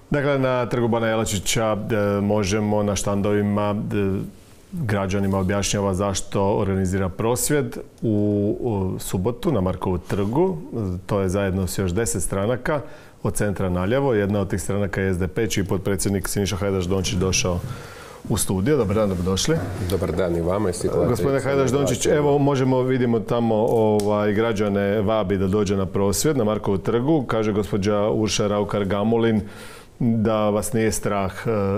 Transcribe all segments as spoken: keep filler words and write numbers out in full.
Dakle, na Trgu Bana Jelačića možemo na štandovima građanima objašnjava zašto organizira prosvjed u subotu na Markovu trgu. To je zajedno s još deset stranaka od centra naljevo. Jedna od tih stranaka je S D P, čiji potpredsjednik Siniša Hajdaš Dončić došao u studio. Dobar dan, dobrodošli. Dobar dan i vama. Gospodine Hajdaš Dončić, evo možemo, vidimo tamo ovaj, građane vabi da dođe na prosvjed na Markovu trgu. Kaže gospođa Urša Raukar-Gamulin da vas nije strah,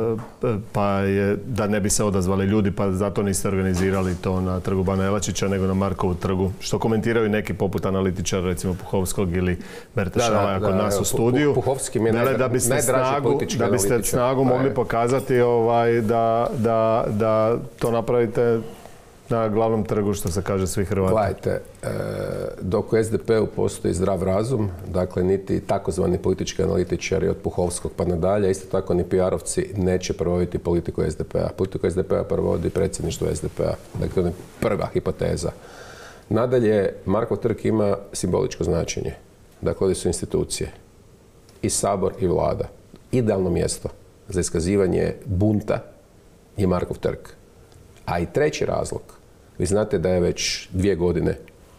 pa je da ne bi se odazvali ljudi, pa zato niste organizirali to na Trgu Bana Jelačića, nego na Markovu trgu. Što komentiraju neki poput analitičara, recimo Puhovskog ili Berta Šalaja kod nas u studiju. Puhovski mi je da biste snagu, da biste snagu mogli pokazati ovaj, da, da, da to napravite na glavnom trgu, što se kaže, svih Hrvata. Gledajte, dok u S D P-u postoji zdrav razum, dakle niti takozvani politički analitičari od Puhovskog pa nadalje, isto tako ni P R-ovci neće provoditi politiku S D P-a. Politiku S D P-a provodi predsjedništvo S D P-a. Dakle, to je prva hipoteza. Nadalje, Markov trg ima simboličko značenje. Dakle, ovdje su institucije. I Sabor i Vlada. Idealno mjesto za iskazivanje bunta je Markov trg. A i treći razlog, vi znate da je već dvije godine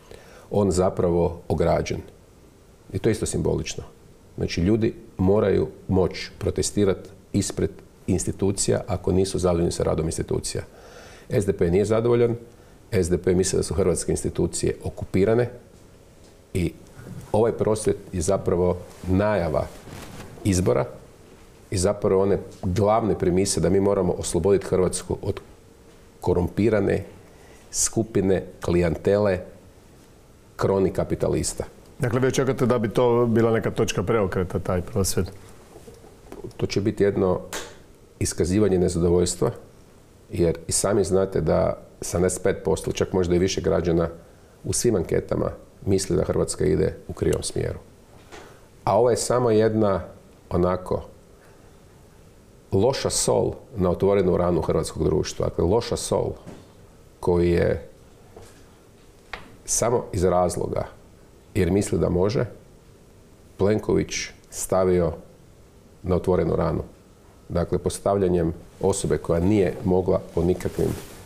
on zapravo ograđen. I to je isto simbolično. Znači, ljudi moraju moći protestirati ispred institucija ako nisu zadovoljni sa radom institucija. S D P nije zadovoljan, S D P misli da su hrvatske institucije okupirane i ovaj prosvjed je zapravo najava izbora i zapravo one glavne premise da mi moramo osloboditi Hrvatsku od korumpirane skupine, klijantele, kroni kapitalista. Dakle, vi očekujete da bi to bila neka točka preokreta, taj prosvjed? To će biti jedno iskazivanje nezadovoljstva, jer i sami znate da sedamdeset pet posto, čak možda i više građana u svim anketama misli da Hrvatska ide u krivom smjeru. A ovo je samo jedna, onako, loša sol na otvorenu ranu hrvatskog društva. Dakle, loša sol koji je samo iz razloga jer misli da može, Plenković stavio na otvorenu ranu. Dakle, postavljanjem osobe koja nije mogla po nikakvim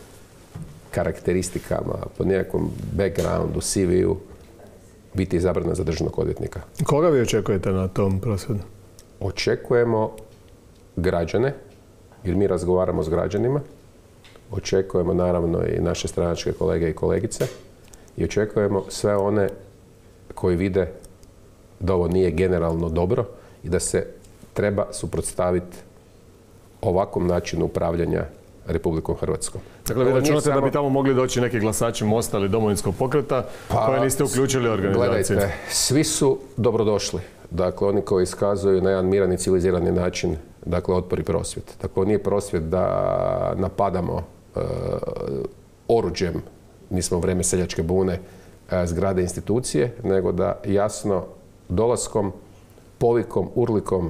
karakteristikama, po nekakvom backgroundu, C V-u biti izabrana za državnog odvjetnika. Koga vi očekujete na tom prosvjedu? Očekujemo građane, jer mi razgovaramo s građanima. Očekujemo naravno i naše stranačke kolege i kolegice i očekujemo sve one koji vide da ovo nije generalno dobro i da se treba suprotstaviti ovakvom načinu upravljanja Republikom Hrvatskom. Dakle, vi računate samo da bi tamo mogli doći neki glasači Mosta ili Domovinskog pokreta pa, koje niste uključili u organizaciju? Gledajte, svi su dobrodošli. Dakle, oni koji iskazuju na jedan miran i civilizirani način, dakle, otpor i prosvjed. Dakle, nije prosvjed da napadamo e, oruđem, nismo u vrijeme seljačke bune, e, zgrade institucije, nego da jasno dolaskom, povikom, urlikom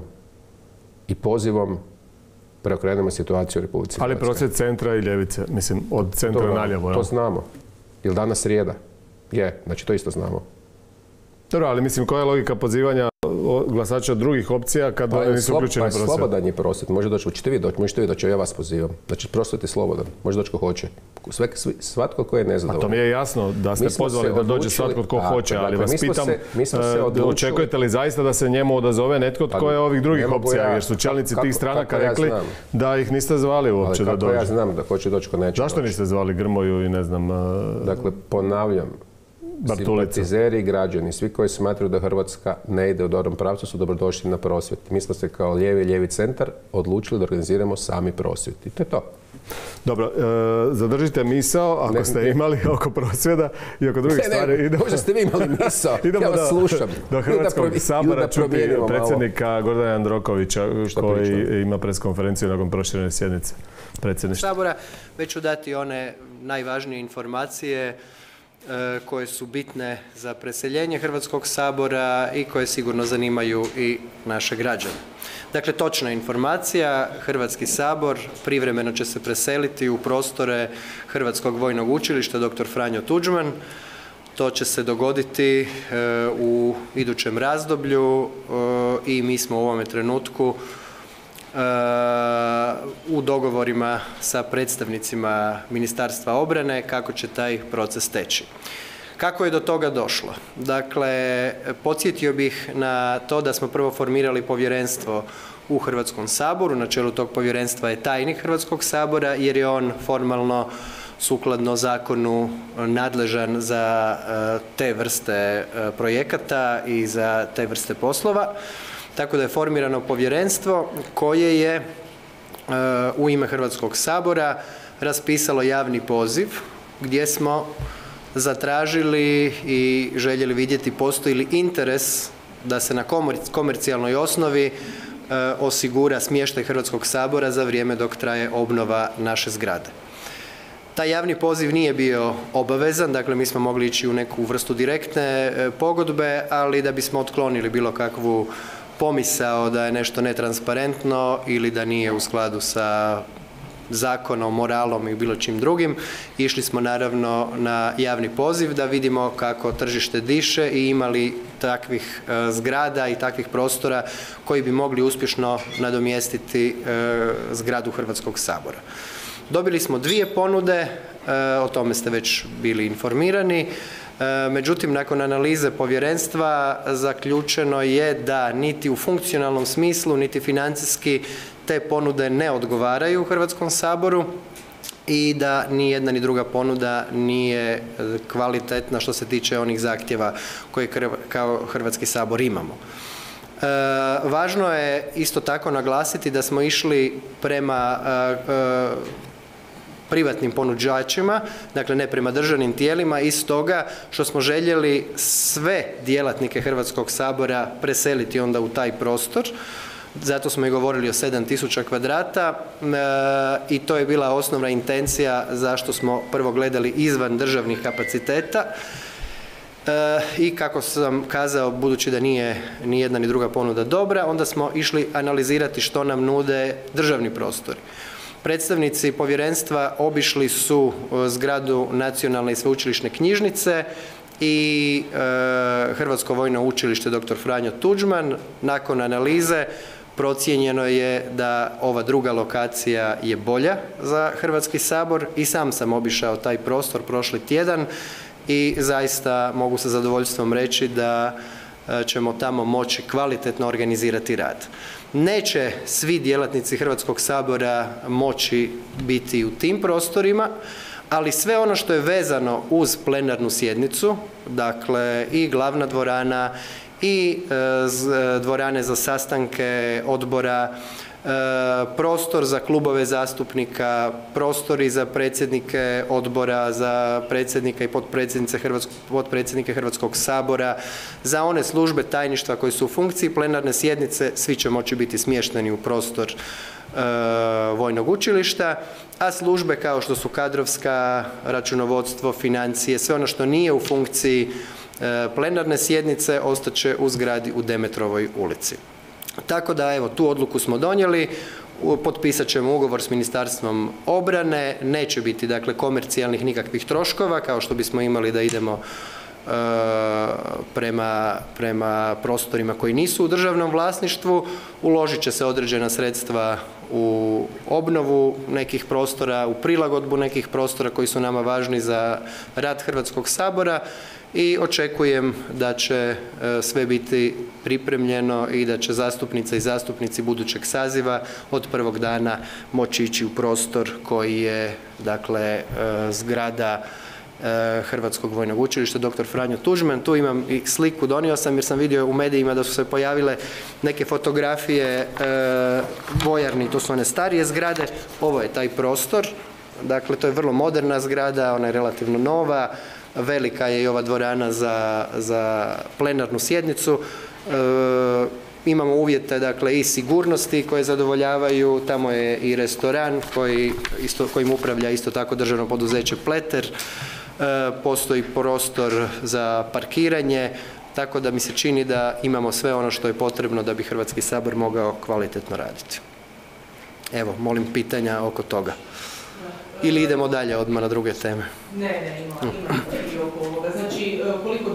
i pozivom preokrenemo situaciju u Republici Hrvatskoj. Ali prosvjed centra i ljevice, mislim, od centra Dobro, naljevo. To znamo. Ili danas srijeda? Je, znači to isto znamo. Dobro, ali mislim, koja je logika pozivanja glasača drugih opcija kad pa oni nisu uključeni pa prosvjed? Slobodan je prosvjed. Može doći, hoćete vi doći, možete vi doći, ja vas pozivam. Znači, prosvjed je slobodan. Može doći ko hoće. Sve, svi, svatko ko je nezadovoljan. A to mi je jasno da ste pozvali da dođe svatko tko a, hoće, ali vas pitam, očekujete li zaista da se njemu odazove netko tko je ovih drugih opcija, ja, jer su čelnici kako, tih stranaka ja rekli znam. Da ih niste zvali uopće da dođe. Ali kako ja znam da hoće doći ko neće Zašto doći? Niste zvali Grmoju i ne znam... Dakle, ponavljam, simpatizeri i građani, svi koji smatraju da Hrvatska ne ide u dobrom pravcu, su dobrodošli na prosvjed. Mi smo se kao lijevi lijevi centar odlučili da organiziramo sami prosvjed. I to je to. Dobro, e, zadržite misao ako ne, ste ne. imali oko prosvjeda i oko drugih ne, stvari. Ne, idemo, možda ste vi imali misao, ja vas slušam. Do Hrvatskog da sabora da čuti predsjednika Gordana Jandrokovića koji pričam? Ima preskonferenciju nakon proširene sjednice predsjedništva. Sabora, već ću dati one najvažnije informacije koje su bitne za preseljenje Hrvatskog sabora i koje sigurno zanimaju i naše građane. Dakle, točna informacija, Hrvatski sabor privremeno će se preseliti u prostore Hrvatskog vojnog učilišta doktor Franjo Tuđman. To će se dogoditi u idućem razdoblju i mi smo u ovome trenutku u dogovorima sa predstavnicima Ministarstva obrane kako će taj proces teći. Kako je do toga došlo? Dakle, podsjetio bih na to da smo prvo formirali povjerenstvo u Hrvatskom saboru. Na čelu tog povjerenstva je tajnik Hrvatskog sabora jer je on formalno sukladno zakonu nadležan za te vrste projekata i za te vrste poslova. Tako da je formirano povjerenstvo koje je u ime Hrvatskog sabora raspisalo javni poziv gdje smo zatražili i željeli vidjeti postoji li interes da se na komercijalnoj osnovi osigura smještaj Hrvatskog sabora za vrijeme dok traje obnova naše zgrade. Taj javni poziv nije bio obavezan, dakle mi smo mogli ići u neku vrstu direktne pogodbe, ali da bismo otklonili bilo kakvu pomisao da je nešto netransparentno ili da nije u skladu sa zakonom, moralom i bilo čim drugim, išli smo naravno na javni poziv da vidimo kako tržište diše i imali takvih e, zgrada i takvih prostora koji bi mogli uspješno nadomjestiti e, zgradu Hrvatskog sabora. Dobili smo dvije ponude, e, o tome ste već bili informirani. E, međutim, nakon analize povjerenstva zaključeno je da niti u funkcionalnom smislu, niti financijski te ponude ne odgovaraju Hrvatskom saboru i da ni jedna ni druga ponuda nije kvalitetna što se tiče onih zahtjeva koje kao Hrvatski sabor imamo. E, važno je isto tako naglasiti da smo išli prema e, e, privatnim ponuđačima, dakle ne prema državnim tijelima, iz toga što smo željeli sve djelatnike Hrvatskog sabora preseliti onda u taj prostor. Zato smo i govorili o sedam tisuća kvadrata e, i to je bila osnovna intencija zašto smo prvo gledali izvan državnih kapaciteta e, i kako sam kazao, budući da nije ni jedna ni druga ponuda dobra, onda smo išli analizirati što nam nude državni prostori. Predstavnici povjerenstva obišli su zgradu Nacionalne i sveučilišne knjižnice i e, Hrvatsko vojno učilište doktor Franjo Tuđman. Nakon analize procijenjeno je da ova druga lokacija je bolja za Hrvatski sabor i sam sam obišao taj prostor prošli tjedan i zaista mogu sa zadovoljstvom reći da ćemo tamo moći kvalitetno organizirati rad. Neće svi djelatnici Hrvatskog sabora moći biti u tim prostorima, ali sve ono što je vezano uz plenarnu sjednicu, dakle i glavna dvorana i e, dvorane za sastanke odbora, e, prostor za klubove zastupnika, prostori za predsjednike odbora, za predsjednika i potpredsjednice Hrvatskog, potpredsjednike Hrvatskog sabora, za one službe tajništva koji su u funkciji plenarne sjednice, svi će moći biti smješteni u prostor e, vojnog učilišta, a službe kao što su kadrovska, računovodstvo, financije, sve ono što nije u funkciji plenarne sjednice ostaće u zgradi u Demetrovoj ulici. Tako da evo tu odluku smo donijeli, potpisat ćemo ugovor s Ministarstvom obrane, neće biti dakle komercijalnih nikakvih troškova kao što bismo imali da idemo e, prema, prema prostorima koji nisu u državnom vlasništvu, uložit će se određena sredstva u obnovu nekih prostora, u prilagodbu nekih prostora koji su nama važni za rad Hrvatskog sabora i očekujem da će sve biti pripremljeno i da će zastupnice i zastupnici budućeg saziva od prvog dana moći ići u prostor koji je dakle zgrada Hrvatskog vojnog učilišta doktor Franjo Tuđman. Tu imam i sliku, donio sam jer sam vidio u medijima da su se pojavile neke fotografije vojarni, to su one starije zgrade, ovo je taj prostor, dakle to je vrlo moderna zgrada, ona je relativno nova, velika je i ova dvorana za, za plenarnu sjednicu. E, imamo uvjete dakle i sigurnosti koje zadovoljavaju, tamo je i restoran koji isto, kojim upravlja isto tako državno poduzeće Pleter, e, postoji prostor za parkiranje, tako da mi se čini da imamo sve ono što je potrebno da bi Hrvatski sabor mogao kvalitetno raditi. Evo, molim pitanja oko toga. Ili idemo dalje odmah na druge teme? Ne, ne, ima, ima i oko ovoga. Znači, koliko dugo onda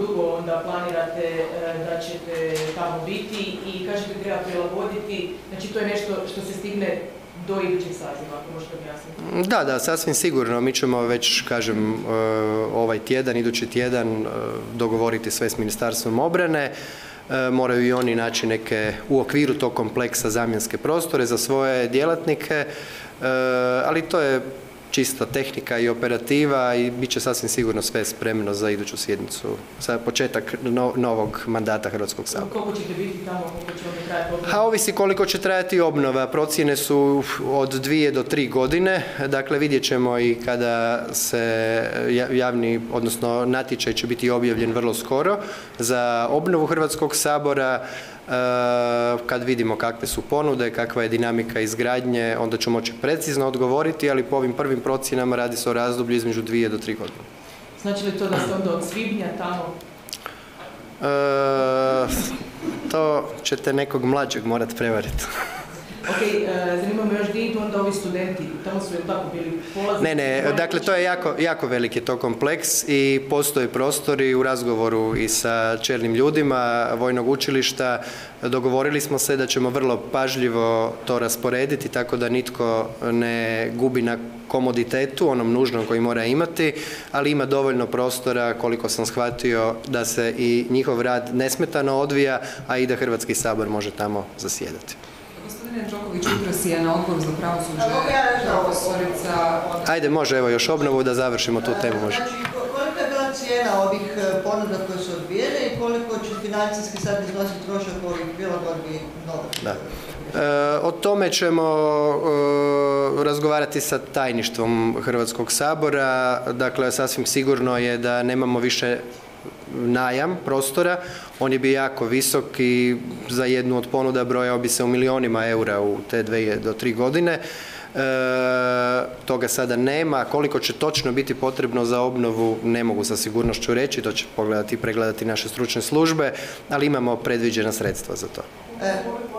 da planirate da ćete tamo biti i kažete treba prilagoditi, znači to je nešto što se stigne do idućeg saziva, ako možete objasniti. Da, da, sasvim sigurno. Mi ćemo već, kažem, ovaj tjedan, idući tjedan dogovoriti sve s Ministarstvom obrane. Moraju i oni naći neke u okviru tog kompleksa zamjenske prostore za svoje djelatnike, ali to je čista tehnika i operativa i bit će sasvim sigurno sve spremno za iduću sjednicu, za početak no, novog mandata Hrvatskog sabora. Koliko ćete biti tamo, koliko će onda trajati obnova? A ovisi koliko će trajati obnova. Procjene su od dvije do tri godine, dakle vidjet ćemo i kada se javni, odnosno natječaj će biti objavljen vrlo skoro za obnovu Hrvatskog sabora. Kad vidimo kakve su ponude, kakva je dinamika izgradnje, onda ću moći precizno odgovoriti, ali po ovim prvim procjenama radi se o razdoblju između dvije do tri godine. Znači li to da ste onda od svibnja tamo? E, to ćete nekog mlađeg morat prevariti. Ok, zanima me još gdje idu onda ovi studenti, tamo su jel tako bili polazni? Ne, ne, dakle to je jako, jako veliki to kompleks i postoje prostori u razgovoru i sa čelnim ljudima Vojnog učilišta. Dogovorili smo se da ćemo vrlo pažljivo to rasporediti tako da nitko ne gubi na komoditetu, onom nužnom koji mora imati, ali ima dovoljno prostora, koliko sam shvatio, da se i njihov rad nesmetano odvija, a i da Hrvatski sabor može tamo zasjedati. Gospodine Đoković, jutros je na Odboru za pravosuđe profesorica... Ajde, može, evo još obnovu da završimo tu temu. Može. Znači, kolika je bila cijena ovih ponuda koje su odbijene i koliko će financijski sad iznositi trošak ovih prilagodbi novih? Da. E, o tome ćemo e, razgovarati sa tajništvom Hrvatskog sabora. Dakle, sasvim sigurno je da nemamo više najam prostora, on je bio jako visok i za jednu od ponuda brojao bi se u milionima eura u te dvije do tri godine. E, toga sada nema. Koliko će točno biti potrebno za obnovu ne mogu sa sigurnošću reći, to će pogledati i pregledati naše stručne službe, ali imamo predviđena sredstva za to. E.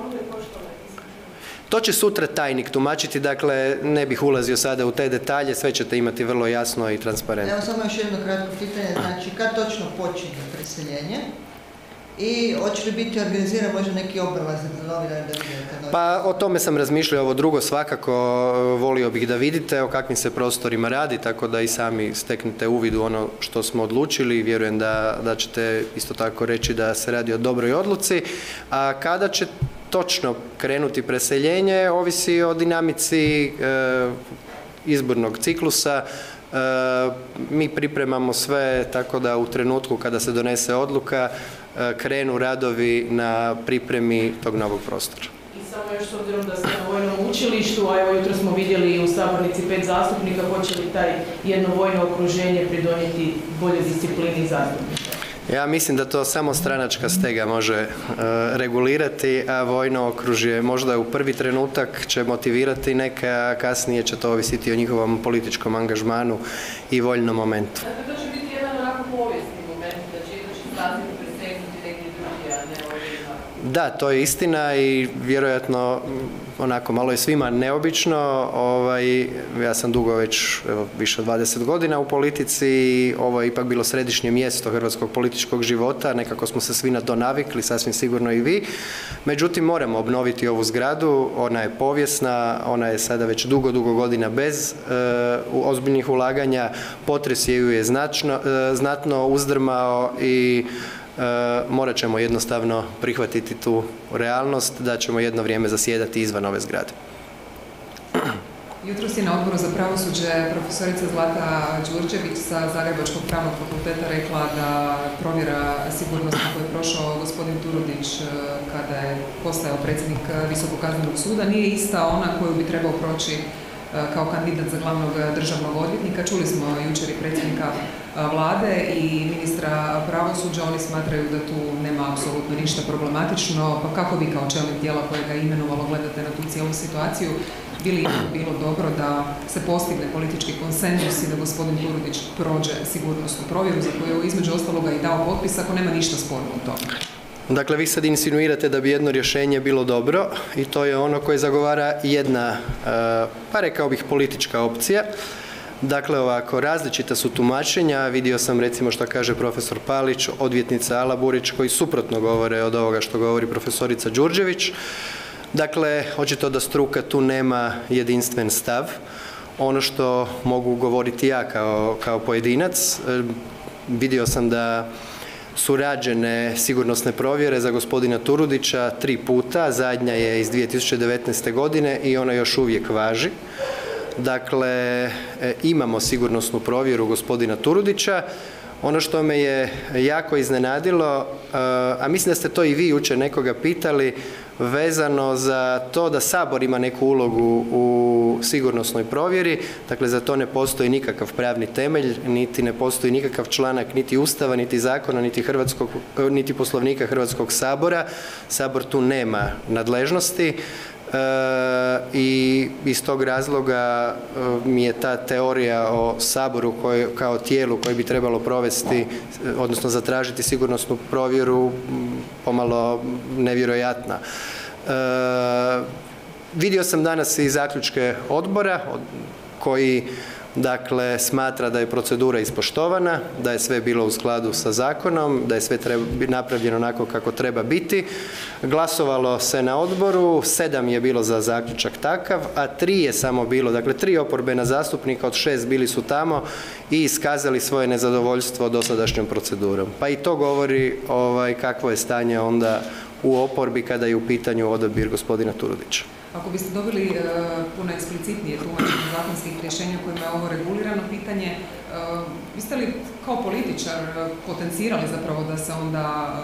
To će sutra tajnik tumačiti, dakle ne bih ulazio sada u te detalje, sve ćete imati vrlo jasno i transparentno. Evo samo još jedno kratko pitanje, znači kad točno počinje preseljenje i hoće li biti organiziran možda neki obilazak za novinare da vidite? Pa o tome sam razmišljao, ovo drugo svakako volio bih da vidite o kakvim se prostorima radi, tako da i sami steknete uvid u ono što smo odlučili i vjerujem da, da ćete isto tako reći da se radi o dobroj odluci, a kada će točno krenuti preseljenje, ovisi o dinamici e, izbornog ciklusa. E, mi pripremamo sve tako da u trenutku kada se donese odluka e, krenu radovi na pripremi tog novog prostora. I samo još s obzirom da ste na Vojnom učilištu, a evo jutro smo vidjeli u sabornici pet zastupnika, hoće li taj jedno vojno okruženje pridonijeti bolje disciplini zastupnika? Ja mislim da to samo stranačka stega može e, regulirati, a vojno okružje možda u prvi trenutak će motivirati neke, a kasnije će to ovisiti o njihovom političkom angažmanu i voljnom momentu. Dakle, to će biti jedan onako povijesni moment, da će idući saziv presegnuti neki drugi, a ne ovima. Da, to je istina i vjerojatno onako malo je svima neobično. Ovaj, ja sam dugo već evo, više od dvadeset godina u politici i ovo je ipak bilo središnje mjesto hrvatskog političkog života. Nekako smo se svi na to navikli, sasvim sigurno i vi. Međutim, moramo obnoviti ovu zgradu. Ona je povijesna, ona je sada već dugo, dugo godina bez e, ozbiljnih ulaganja. Potres je ju je značno, e, znatno uzdrmao i E, morat ćemo jednostavno prihvatiti tu realnost da ćemo jedno vrijeme zasjedati izvan ove zgrade. Jutros je na Odboru za pravosuđe profesorica Zlata Đurđević sa Zagrebačkog pravnog fakulteta rekla da provjera sigurnosna koju je prošao gospodin Turudić kada je postao predsjednik Visokog kaznenog suda nije ista ona koju bi trebao proći kao kandidat za glavnog državnog odvjetnika. Čuli smo jučer i predsjednika vlade i ministra pravosuđa, oni smatraju da tu nema apsolutno ništa problematično, pa kako vi kao čelnik tijela koje ga je imenovalo gledate na tu cijelu situaciju, bi li bilo dobro da se postigne politički konsenzus i da gospodin Turudić prođe sigurnosnu provjeru za koju je između ostaloga i dao potpis ako nema ništa sporno u tome? Dakle, vi sad insinuirate da bi jedno rješenje bilo dobro i to je ono koje zagovara jedna, pa rekao bih, politička opcija. Dakle, ovako, različita su tumačenja, vidio sam recimo što kaže profesor Palić, odvjetnica Alaburić, koji suprotno govore od ovoga što govori profesorica Đurđević. Dakle, očito da struka tu nema jedinstven stav. Ono što mogu govoriti ja kao, kao pojedinac, vidio sam da su rađene sigurnosne provjere za gospodina Turudića tri puta, zadnja je iz dvije tisuće devetnaeste. godine i ona još uvijek važi. Dakle, imamo sigurnosnu provjeru gospodina Turudića. Ono što me je jako iznenadilo, a mislim da ste to i vi jučer nekoga pitali, vezano za to da Sabor ima neku ulogu u sigurnosnoj provjeri, dakle za to ne postoji nikakav pravni temelj, niti ne postoji nikakav članak niti Ustava, niti zakona, niti, Hrvatskog, niti Poslovnika Hrvatskog sabora. Sabor tu nema nadležnosti. E, i iz tog razloga e, mi je ta teorija o Saboru koje, kao tijelu koje bi trebalo provesti, odnosno zatražiti sigurnosnu provjeru pomalo nevjerojatna. E, vidio sam danas i zaključke odbora koji dakle smatra da je procedura ispoštovana, da je sve bilo u skladu sa zakonom, da je sve treba, napravljeno onako kako treba biti. Glasovalo se na odboru, sedam je bilo za zaključak takav, a tri je samo bilo, dakle tri oporbena zastupnika od šest bili su tamo i iskazali svoje nezadovoljstvo dosadašnjom procedurom. Pa i to govori ovaj, kakvo je stanje onda u oporbi kada je u pitanju odabir gospodina Turudića. Ako biste dobili uh, puno eksplicitnije tumačenje zakonskih rješenja kojima je ovo regulirano pitanje, uh, biste li kao političar uh, potencirali zapravo da se onda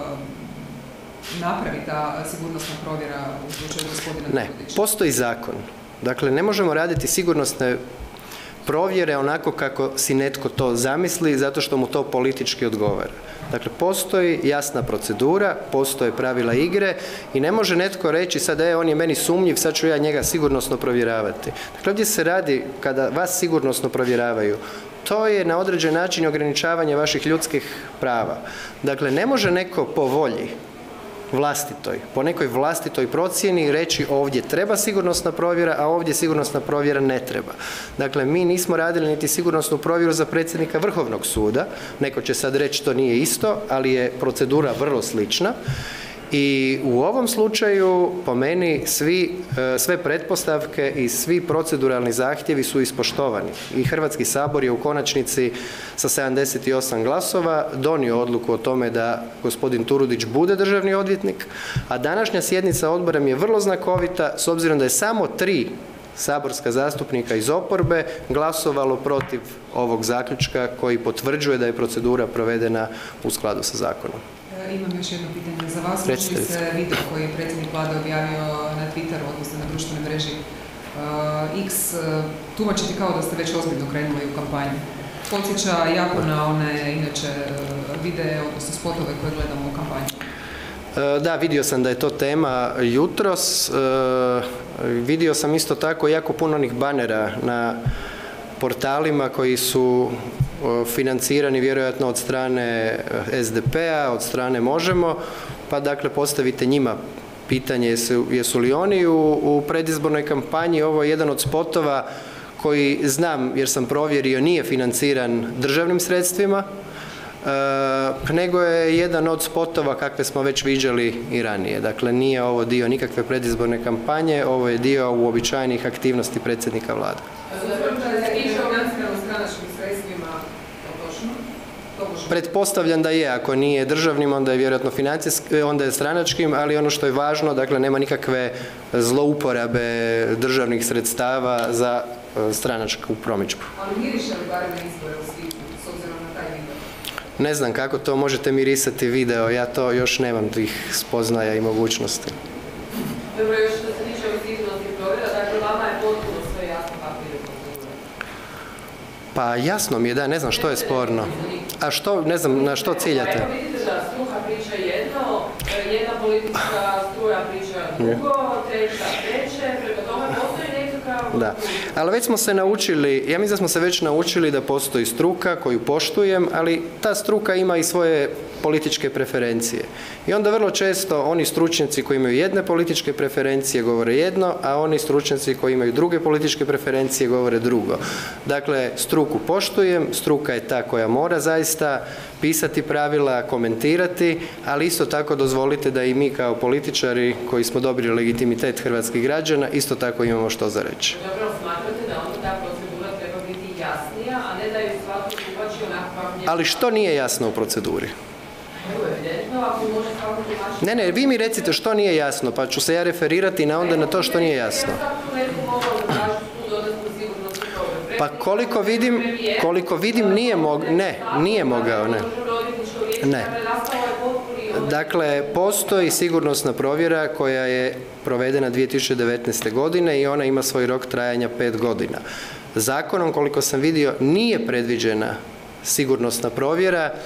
uh, napravi ta sigurnosna provjera u slučaju gospodina Turudića? Ne, postoji zakon. Dakle, ne možemo raditi sigurnosne provjere onako kako si netko to zamisli, zato što mu to politički odgovara. Dakle, postoji jasna procedura, postoje pravila igre i ne može netko reći sad, e, on je meni sumnjiv, sad ću ja njega sigurnosno provjeravati. Dakle, ovdje se radi, kada vas sigurnosno provjeravaju, to je na određen način ograničavanje vaših ljudskih prava. Dakle, ne može neko po volji vlastitoj, po nekoj vlastitoj procjeni reći ovdje treba sigurnosna provjera, a ovdje sigurnosna provjera ne treba. Dakle, mi nismo radili niti sigurnosnu provjeru za predsjednika Vrhovnog suda, neko će sad reći to nije isto, ali je procedura vrlo slična. I u ovom slučaju, po meni, svi, sve pretpostavke i svi proceduralni zahtjevi su ispoštovani. I Hrvatski sabor je u konačnici sa sedamdeset osam glasova donio odluku o tome da gospodin Turudić bude državni odvjetnik, a današnja sjednica odbora mi je vrlo znakovita, s obzirom da je samo tri saborska zastupnika iz oporbe glasovalo protiv ovog zaključka koji potvrđuje da je procedura provedena u skladu sa zakonom. Imam još jedno pitanje za vas. Može li se video koji je predsjednik vlade objavio na Twitteru, odnosno na društvenoj mreži uh, X, uh, tumačiti kao da ste već ozbiljno krenuli u kampanju? Podsjeća jako na one, inače, uh, videe, odnosno spotove koje gledamo u kampanju. Uh, da, vidio sam da je to tema jutros. Uh, vidio sam isto tako jako puno onih banera na portalima koji su financirani vjerojatno od strane S D P-a, od strane Možemo, pa dakle postavite njima pitanje jesu, jesu li oni u, u predizbornoj kampanji. Ovo je jedan od spotova koji znam, jer sam provjerio, nije financiran državnim sredstvima, e, nego je jedan od spotova kakve smo već viđali i ranije. Dakle, nije ovo dio nikakve predizborne kampanje, ovo je dio uobičajenih aktivnosti predsjednika vlade. Pretpostavljam da je, ako nije državnim, onda je vjerojatno financijski, onda je stranačkim, ali ono što je važno, dakle, nema nikakve zlouporabe državnih sredstava za stranačku promidžbu. Ali miriše li barem izbore u svibnju, s obzirom na taj video? Ne znam kako to možete mirisati video, ja to još nemam tih spoznaja i mogućnosti. Dobro, još što se tiče ovih sigurnosnih provjera, dakle, vama je potpuno sve jasno kako ide procedura? Pa jasno mi je, da, ne znam što je sporno. A što, ne znam, na što ciljate? Evo vidite da struka priča jedno, jedna politička struja priča drugo, treća treće, prema tome postoji nekakav Da, ali već smo se naučili, ja mislim da smo se već naučili da postoji struka koju poštujem, ali ta struka ima i svoje političke preferencije. I onda vrlo često oni stručnjaci koji imaju jedne političke preferencije govore jedno, a oni stručnjaci koji imaju druge političke preferencije govore drugo. Dakle, struku poštujem, struka je ta koja mora zaista pisati pravila, komentirati, ali isto tako dozvolite da i mi kao političari koji smo dobili legitimitet hrvatskih građana, isto tako imamo što za reći. Dobro, smatrate da onda ta procedura treba biti jasnija, a ne da je svako tumači onako kako njega... Ali što nije jasno u proceduri? Evo, evidentno, ako može svako tumačiti... Ne, ne, vi mi recite što nije jasno, pa ću se ja referirati na onda na to što nije jasno. Pa koliko vidim, koliko vidim nije mogao, ne, nije mogao, ne. Ne. Dakle, postoji sigurnosna provjera koja je provedena dvije tisuće devetnaeste. godine i ona ima svoj rok trajanja pet godina. Zakonom, koliko sam vidio, nije predviđena sigurnosna provjera e,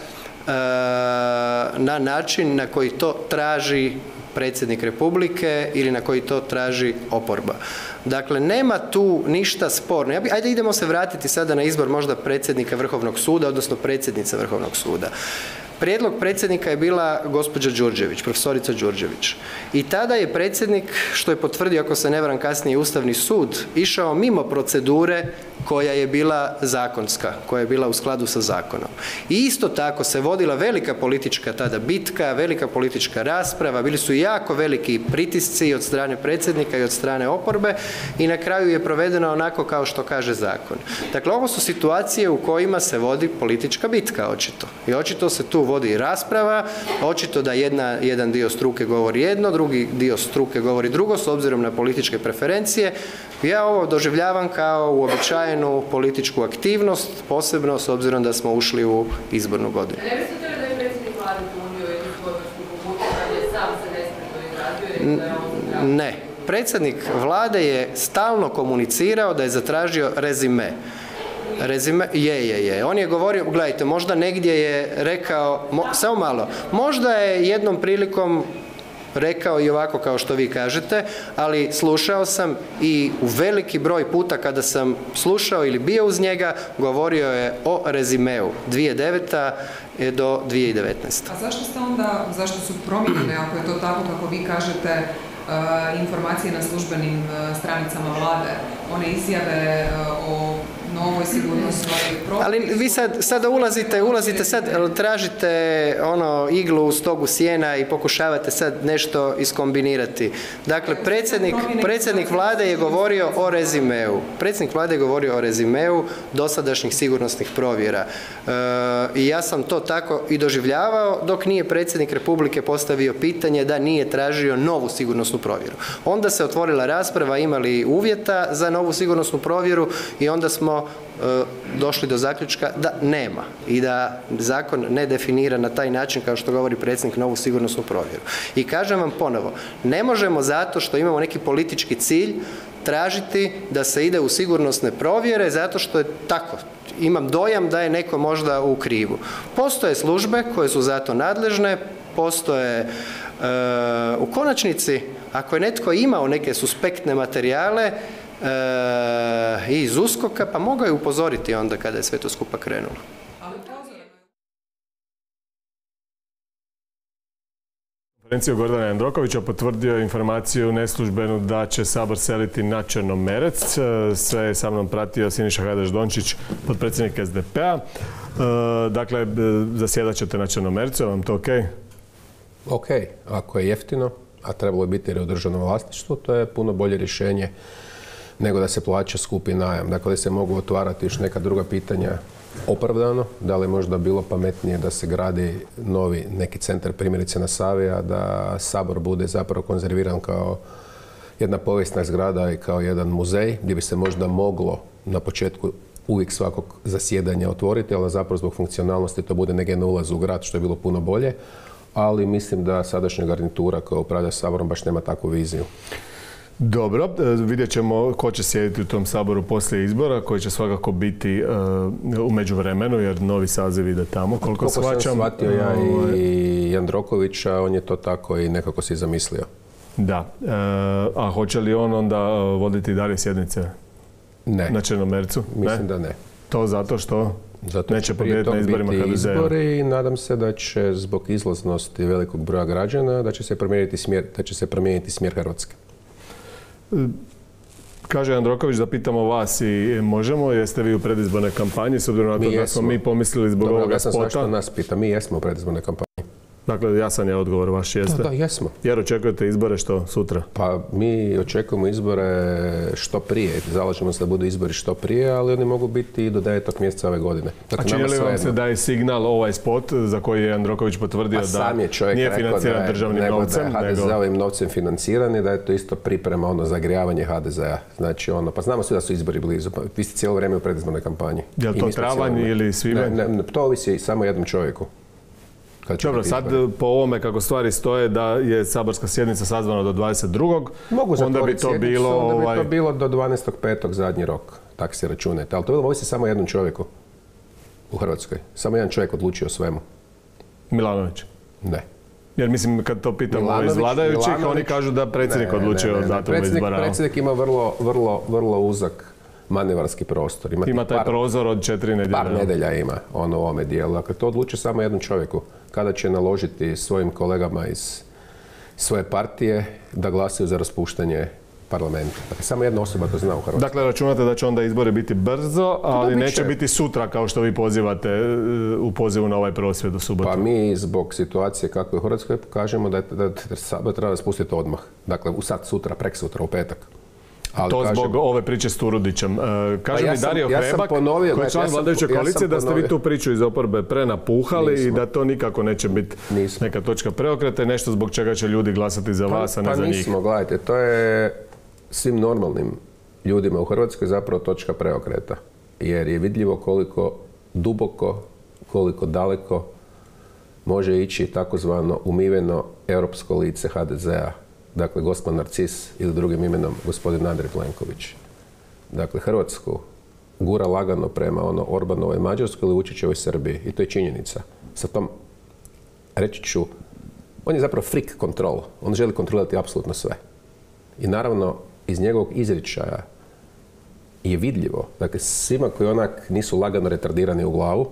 na način na koji to traži predsjednik Republike ili na koji to traži oporba. Dakle, nema tu ništa sporno. Ja bi, ajde idemo se vratiti sada na izbor možda predsjednika Vrhovnog suda, odnosno predsjednice Vrhovnog suda. Prijedlog predsjednika je bila gospođa Đurđević, profesorica Đurđević. I tada je predsjednik, što je potvrdio, ako se ne varam kasnije, Ustavni sud, išao mimo procedure koja je bila zakonska, koja je bila u skladu sa zakonom. I isto tako se vodila velika politička tada bitka, velika politička rasprava, bili su jako veliki pritisci od strane predsjednika i od strane oporbe i na kraju je provedeno onako kao što kaže zakon. Dakle, ovo su situacije u kojima se vodi politička bitka, očito. I očito se tu vodi rasprava, očito da jedna, jedan dio struke govori jedno, drugi dio struke govori drugo, s obzirom na političke preferencije. Ja ovo doživljavam kao uobičajenu političku aktivnost, posebno s obzirom da smo ušli u izbornu godinu. Ne mislite li da je predsjednik Vlade unio jednu svojevrsnu poputu kad je sam se nespretno izrazio i da je ovo zdravo? Ne. Predsjednik Vlade je stalno komunicirao da je zatražio rezime. Rezime, je, je, je. On je govorio, gledajte, možda negdje je rekao, mo, samo malo, možda je jednom prilikom rekao i ovako kao što vi kažete, ali slušao sam i u veliki broj puta kada sam slušao ili bio uz njega, govorio je o rezimeu dvije tisuće deveta. do dvije tisuće devetnaeste. A zašto ste onda, zašto su promijenjene, ako je to tako kako vi kažete, informacije na službenim stranicama Vlade, one izjave o novoj sigurnosnoj propisi? Ali vi sad, sada ulazite, ulazite sad, tražite ono iglu u stogu sjena i pokušavate sad nešto iskombinirati. Dakle, predsjednik, predsjednik Vlade je govorio o rezimeu. Predsjednik Vlade je govorio o rezimeu dosadašnjih sigurnosnih provjera. E, I ja sam to tako i doživljavao dok nije predsjednik Republike postavio pitanje da nije tražio novu sigurnosnu provjeru. Onda se otvorila rasprava, imali uvjeta za novu sigurnosnu provjeru i onda smo e, došli do zaključka da nema i da zakon ne definira na taj način kao što govori predsjednik novu sigurnosnu provjeru. I kažem vam ponovo, ne možemo zato što imamo neki politički cilj tražiti da se ide u sigurnosne provjere zato što je tako. Imam dojam da je neko možda u krivu. Postoje službe koje su zato nadležne, postoje e, u konačnici, ako je netko imao neke suspektne materijale e, iz uskoka, pa mogao je upozoriti onda kada je sve to skupa krenulo. Konferenciju Gordana Jandrokovića potvrdio informaciju neslužbenu da će Sabor seliti na Črnomerec. Sve je sa mnom pratio Siniša Hajdaš Dončić, potpredsjednik S D P-a. Dakle, zasjedat ćete na Črnomercu, je vam to okej? Okej, ako je jeftino, a trebalo je biti jer je u državnom vlasništvu, to je puno bolje rješenje nego da se plaća skupi najam. Dakle, da se mogu otvarati još neka druga pitanja opravdano, da li je možda bilo pametnije da se gradi novi neki centar, primjerice na Savi, a da Sabor bude zapravo konzerviran kao jedna povijesna zgrada i kao jedan muzej, gdje bi se možda moglo na početku uvijek svakog zasjedanja otvoriti, ali zapravo zbog funkcionalnosti to bude negdje na ulazu u grad, što je bilo puno bolje. Ali mislim da sadašnja garnitura koja upravlja Saborom baš nema takvu viziju. Dobro, vidjet ćemo ko će sjediti u tom Saboru poslije izbora, koji će svakako biti uh, u međuvremenu, jer novi saziv ide tamo, koliko shvaćam. Koliko sam shvatio ja i Jandrokovića, on je to tako i nekako si zamislio. Da, uh, a hoće li on onda voditi dalje sjednice Ne. na Črnomercu? Mislim ne? da ne. To zato što Zato neće će prije pobijediti na toga izborima biti ha de ze a. izbori i nadam se da će zbog izlaznosti velikog broja građana da će se promijeniti smjer, da će se promijeniti smjer Hrvatske. Kaže Jandroković da pitamo vas i možemo, jeste vi u predizbornoj kampanji, s obzirom na to da smo mi pomislili zbog Dobro, ovoga ja sam spota? što nas pita, mi jesmo u predizbornoj kampanji. Dakle, jasan je odgovor vaš, jeste? Da, da, jesmo. Jer očekujete izbore što sutra? Pa mi očekujemo izbore što prije, zalažemo se da budu izbori što prije, ali oni mogu biti i do devetog mjeseca ove godine. Dakle, a čini li vam se da je signal ovaj spot za koji je Jandroković potvrdio pa da je nije financiran da je, državnim nego novcem? Da je ha de ze-ovim novcem financiran i da je to isto priprema, ono, zagrijavanje ha de ze-a. Znači, ono, pa znamo svi da su izbori blizu, pa vi ste cijelo vrijeme u predizbornoj kampanji. Je li to travanj ili svibanj? Ne, ne, to ovisi samo jednom čovjeku. Dobro, sad po ovome kako stvari stoje da je saborska sjednica sazvana do dvadeset drugog Mogu onda bi to bilo onda bi ovaj... to bilo do dvanaestog petog zadnji rok, tak se računajte. Ali to bilo ovisi samo jednom čovjeku u Hrvatskoj. Samo jedan čovjek odlučio o svemu. Milanović? Ne. Jer mislim, kad to pitamo Milanović, iz vladajućih, Milanović, oni kažu da predsjednik odlučuje o datumu izbora. Predsjednik ima vrlo, vrlo, vrlo uzak manevarski prostor. Ima, ima taj par, prozor od četiri nedjelja. Par nedjelja ima ono u ovome dijelu. Dakle, to odlučuje samo jednom čovjeku. Kada će naložiti svojim kolegama iz svoje partije da glasaju za raspuštanje parlamenta. Dakle, samo jedna osoba to zna u Hrvatskoj. Dakle, računate da će onda izbori biti brzo, ali neće će... biti sutra kao što vi pozivate u pozivu na ovaj prosvjed u subotu. Pa mi zbog situacije kako je u Hrvatskoj kažemo da, da, da Sabor treba raspustiti odmah. Dakle, u sad sutra, prek sutra, u petak. Ali to kažem, zbog ove priče s Turudićem. Kaže pa ja mi Dario ja Hrebak, ponovio, koji je član ja vladajuće ja koalicije, da ste vi tu priču iz oporbe prenapuhali nismo. I da to nikako neće biti nismo. neka točka preokreta, nešto zbog čega će ljudi glasati za vas, pa, a ne pa za njih. Pa nismo, gledajte, to je svim normalnim ljudima u Hrvatskoj zapravo točka preokreta. Jer je vidljivo koliko duboko, koliko daleko može ići takozvano umiveno europsko lice ha de ze-a. Dakle, gospodin Narcis ili drugim imenom gospodin Andrej Plenković. Dakle, Hrvatsku gura lagano prema ono Orbanovoj Mađarskoj ili Vučićevoj Srbiji. I to je činjenica. Sa tom, reći ću, on je zapravo freak control. On želi kontrolirati apsolutno sve. I naravno, iz njegovog izričaja je vidljivo, dakle, svima koji onak nisu lagano retardirani u glavu,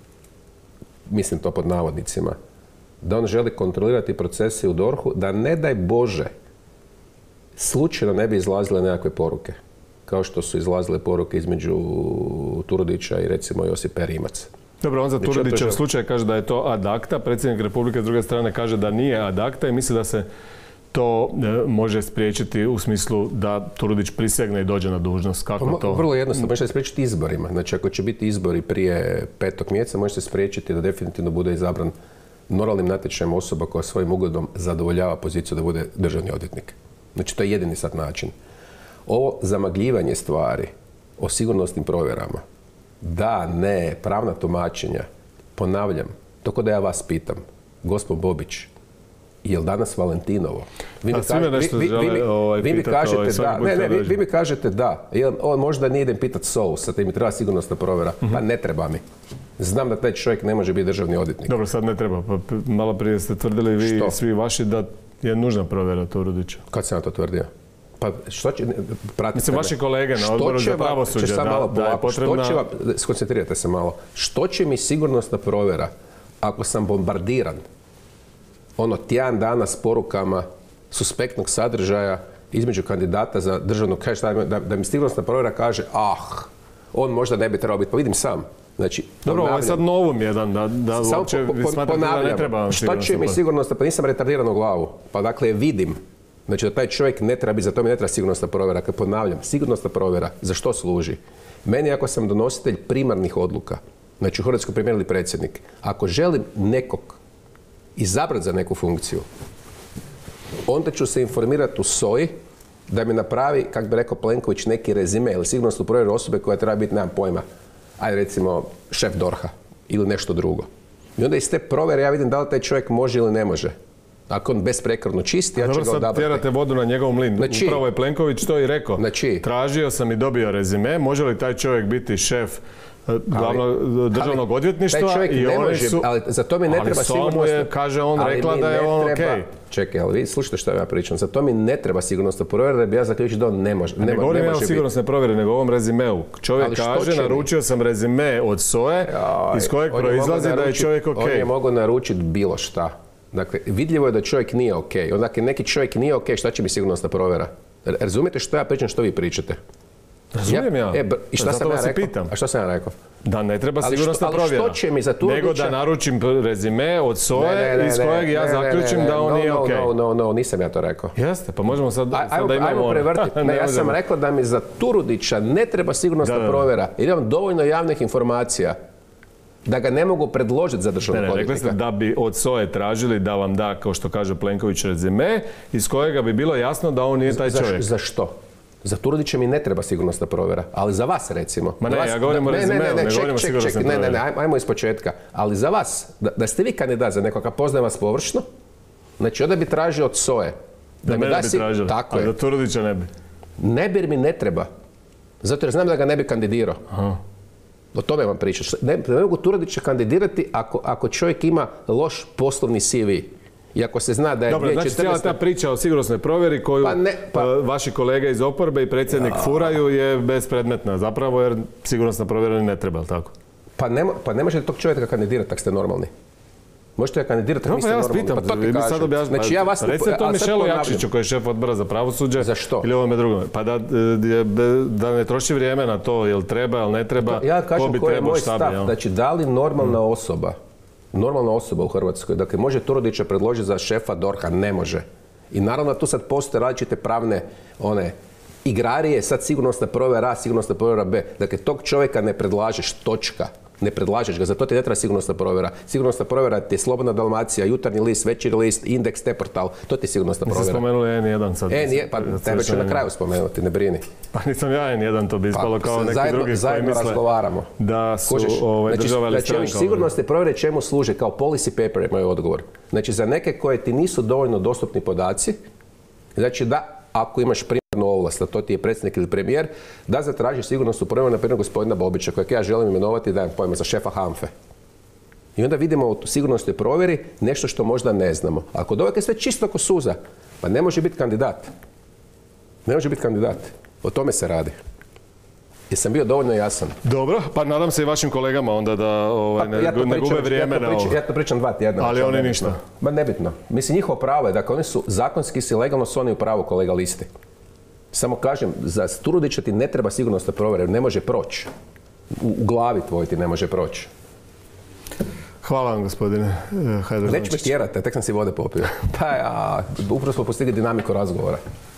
mislim to pod navodnicima, da on želi kontrolirati procese u dorhu, da ne daj Bože slučajno ne bi izlazile nekakve poruke. Kao što su izlazile poruke između Turudića i recimo Josipe Rimac. Dobro, on za Turudićev slučaj kaže da je to ad acta, predsjednik Republike s druge strane kaže da nije ad acta i misli da se to može spriječiti u smislu da Turudić prisegne i dođe na dužnost. Kako to? Vrlo jednostavno, može se spriječiti izborima. Znači, ako će biti izbori prije petog mjeseca, može se spriječiti da definitivno bude izabran normalnim natječajem osoba koja svojim ugledom zadovoljava poziciju da bude državni odvjetnik. Znači, to je jedini sad način. Ovo zamagljivanje stvari o sigurnosnim provjerama, da, ne, pravna tumačenja, ponavljam, to kod da ja vas pitam, gospod Bobić, je li danas Valentinovo? Vi mi, kaž, vi, vi, vi, ovaj, vi mi kažete ovaj, da, ne, ne, vi, vi mi kažete da, jel, on možda nije idem pitat Sous, a te mi treba sigurnosna provjera, uh-huh. Pa ne treba mi. Znam da taj čovjek ne može biti državni odvjetnik. Dobro, sad ne treba, pa malo prije ste tvrdili vi i svi vaši da je nužna provjera Turudića. Kad sam ja to tvrdio? Pa što će, pratite Mislim, me. Vaši kolege na odboru za pravosuđe, da, malo da je potrebna... Što će vam, skoncentrirajte se malo, što će mi sigurnosna provjera ako sam bombardiran ono tjedan dana s porukama suspektnog sadržaja između kandidata za državnog, kaže da, da, da mi sigurnosna provjera kaže, ah, on možda ne bi trebao biti, pa vidim sam. Znači, dobro, ovo je sad novum jedan, da, da uopće vi smatrate da ne treba. Što će mi sigurnosna, pa nisam retardiran u glavu, pa dakle vidim, znači da taj čovjek ne treba biti, za to mi ne treba sigurnosna provjera, kad ponavljam, sigurnosna provjera, za što služi? Meni ako sam donositelj primarnih odluka, znači u Hrvatskoj premijer ili predsjednik, ako želim nekog izabrati za neku funkciju, onda ću se informirati u S O I da mi napravi, kako bi rekao Plenković, neki rezime ili sigurnosnu provjeru osobe koja treba biti, nemam pojma, ajde recimo šef DORH-a ili nešto drugo. I onda iz te provjere ja vidim da li taj čovjek može ili ne može. Ako on besprekorno čisti, ja ću ga odabrati. Dobro, sad tjerate vodu na njegov mlin. Znači, upravo je Plenković to i rekao. Znači, tražio sam i dobio rezime. Može li taj čovjek biti šef glavnog državnog odvjetništva taj čovjek i ne oni može, su... ali za to mi ne ali treba sigurnosna... je, kaže on, ali rekla da je on okej. Okay. Čekaj, ali vi slušajte što ja pričam, za to mi ne treba sigurnosna provjera, da bi ja zaključio da on ne može. Ne, ne govorim ja o sigurnosne provjere, nego o ovom rezimeu. Čovjek kaže, naručio sam rezime od S O E, iz kojeg proizlazi da je čovjek okej. Okay. On je mogao naručiti bilo šta. Dakle, vidljivo je da čovjek nije okej. Okay. Dakle, neki čovjek nije okej, okay, šta će mi sigurnosna provjera? Razumijete što ja pričam, što vi pričate? Razumijem ja. E, I šta sam ja rekao? Pitam. A što sam ja rekao? Da ne treba sigurnosna provjera. Ali što će mi za Turudića... Nego da naručim rezime od S O E iz kojeg ja zaključim da on nije okej. No, no, no, nisam ja to rekao. Jeste, pa možemo sad, sad ajmo, da imamo... Ajmo prevrtiti. Ne, ja sam rekao da mi za Turudića ne treba sigurnosna da, da, provjera. Jer imam dovoljno javnih informacija da ga ne mogu predložiti za državnog odvjetnika. Rekli ste da bi od S O E tražili da vam da, kao što kaže Plenković, rezime iz kojega bi bilo jasno da on nije taj za, čovjek. Za što? Za Turudića mi ne treba sigurnosna provjera, ali za vas recimo. Ma ne, vas, ja govorim o rezimeu, ne, ne, ne, ne govorim o sigurnosnoj provjeri. Ne, ne, ne, ajmo iz početka. Ali za vas, da, da ste vi kandidat za nekoga, poznajem vas površno, znači onda bi tražio od S O E. Da, da mi da bi si, tražili, tako a je. da Turudića ne bi. Ne bi jer mi ne treba. Zato jer znam da ga ne bi kandidirao. Aha. O tome vam pričam. Ne, ne mogu Turudića kandidirati ako, ako čovjek ima loš poslovni C V. I ako se zna da je... Dobro, znači cijela ta priča o sigurnosnoj provjeri koju pa ne, pa... vaši kolege iz oporbe i predsjednik ja. furaju je bespredmetna zapravo jer sigurnosna provjera ne treba, ali tako? Pa ne, pa ne možete tog čovjeka kandidirati ako ste normalni. Možete ga kandidirati ako niste ja normalni. Pitam, pa to ti kažem. Sad objasn... Znači ja vas... Recite to Mišelu Jakšiću koji je šef odbora za pravosuđe. Za što? Ili ovome drugome. Pa da, da ne troši vrijeme na to, jel treba, jel ne treba, ja kažem ko bi koji je trebao moj šta stav. bi, Znači da li normalna hmm. osoba, normalna osoba u Hrvatskoj, dakle može Turudića predložiti za šefa D O R H-a, ne može. I naravno tu sad postoje različite pravne one igrarije, sad sigurnosna provjera A, sigurnosna provjera B. Dakle, tog čovjeka ne predlažeš, točka. Ne predlažeš ga, za to ti ne treba sigurnosna provjera. Sigurnosna provjera ti je Slobodna Dalmacija, Jutarnji list, Večernji list, Indeks, T-portal, to ti je sigurnosna provjera. Niste spomenuli N jedan sad. N jedan, pa tebe ću na kraju spomenuti, ne brini. Pa nisam ja N jedan, to bi ispalo pa, kao neki zajedno, drugi koji misle razgovaramo. Da su ovaj, država ili stranka. Znači, sigurnosne provjere čemu služe? Kao policy paper je moj odgovor. Znači, za neke koje ti nisu dovoljno dostupni podaci, znači da, ako imaš primarnu ovlast, a to ti je predsjednik ili premijer, da zatražiš sigurnosnu provjeru na primjer gospodina Bobića, kojeg ja želim imenovati, dajem pojma, za šefa HANFE. I onda vidimo u sigurnosnoj provjeri nešto što možda ne znamo. Ako dovijek je sve čisto ko suza, pa ne može biti kandidat. Ne može biti kandidat. O tome se radi. Jesam bio dovoljno jasan? Dobro, pa nadam se i vašim kolegama onda da ovaj, pa, ja ne, ne gube vrijeme ja na ovo. Ja to pričam dva tjedna. Ali oni ništa. Ma nebitno. Mislim, njihovo pravo je, dakle, oni su zakonski si legalno su oni u pravu kolega listi. Samo kažem, za Turudića ti ne treba sigurnosna provjera, ne može proći. U, u glavi tvoj ti ne može proći. Hvala vam, gospodine Hajdaš Dončić. Neću me tjerati, tek sam si vode popio. Pa ja, upravo smo postigli dinamiku razgovora.